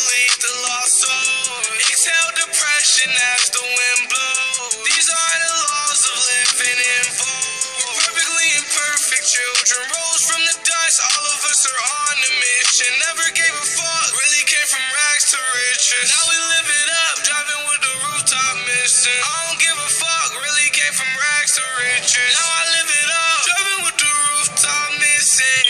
leave the lost soul. Exhale depression as the wind blows. These are the laws of living in vogue. Perfectly imperfect children rose from the dust. All of us are on a mission. Never gave a fuck. Really came from rags to riches. Now we live it up, driving with the rooftop missing. I don't give a fuck. Really came from rags to riches. Now I live it up, driving with the rooftop missing.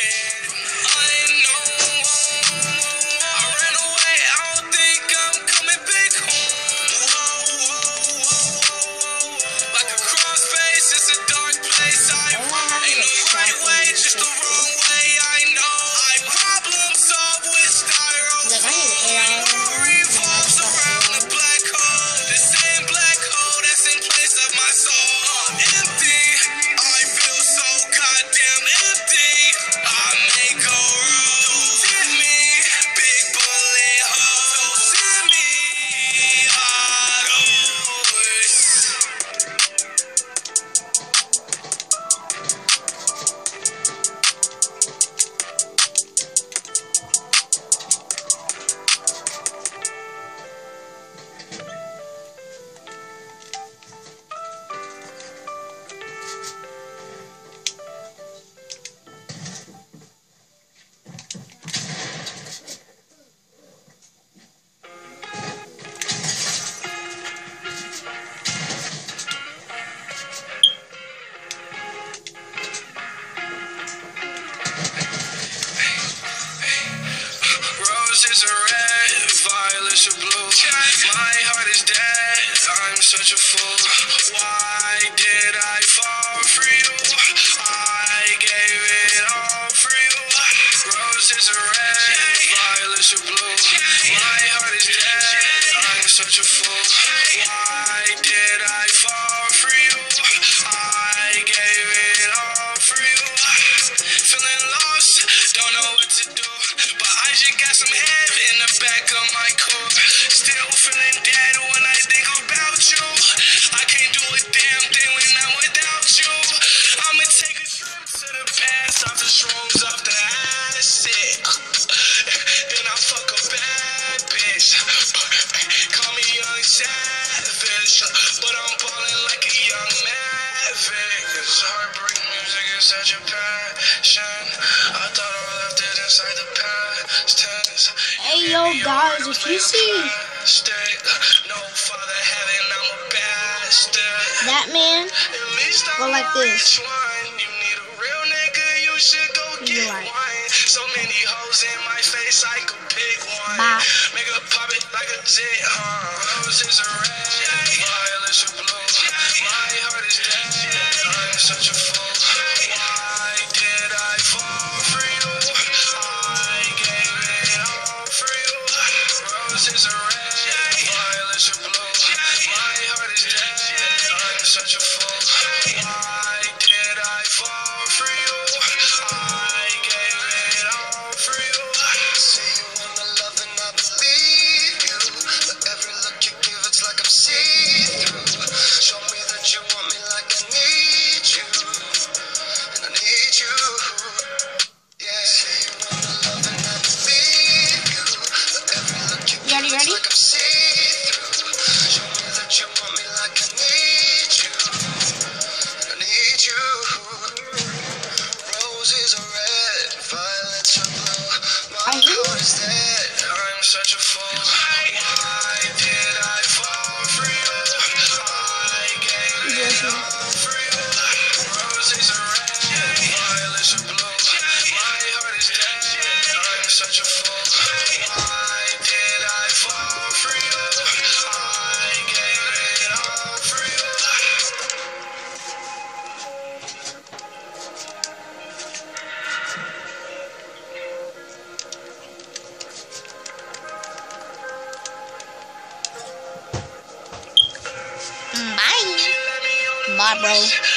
I ran away. I don't think I'm coming back home. Like a cross face, it's a dark place. Ain't no right way, just the wrong way. I know. I problem solve with styro. Revolves around the black hole. The same black hole that's in place of my soul. I'm empty. I feel so goddamn empty. I may go wrong. Don't tip me, big bullet hole. Don't send me out of roses are red, violets are blue. My heart is dead, I'm such a fool. Why did I fall for you? I gave it all for you. Roses are red, violets are blue. My heart is dead, I'm such a fool. Why did I fall for you? I gave it all for you. Feeling lost, don't know what to do. But I just got some head in the back of my core. Still feeling dead when I think about you. I can't do a damn thing when I'm without you. I'ma take a trip to the past, off the shrooms, off the acid. Then I fuck a bad bitch. Call me young savage, but I'm ballin' like a young maverick. 'Cause heartbreak music is such a passion. I thought I left it inside the past tense. Hey yo guys, if you see No father heaven, I'm a bastard. that man go like this, You need a real nigga, you should go get like, one. So many hoes in my face, I could pick one. bye. Make her pop it like a zit, Roses are red, violets are blue. My heart is dead, I'm such a fool. Why did I fall for you? I gave it all for you. Roses are red, violets are blue. My heart is dead, I'm such a fool. Why did I fall for you? I gave it all for you. Say you wanna love and I believe you, but every look you give, it's like I'm see-through. Show me that you want me like I need you, and I need you. Yeah, say you wanna love and I believe you, but every look you give, it's like I'm see-through. Show me that you want me like I need you, and I need you. Roses are red, violets are blue. My heart is dead, I'm such a fool. Why did I fall for you? I gave it all for you. Roses are red, violets are blue. My heart is dead, I'm such a fool. Why did I fall for you? I gave it all for you. Bye, bro.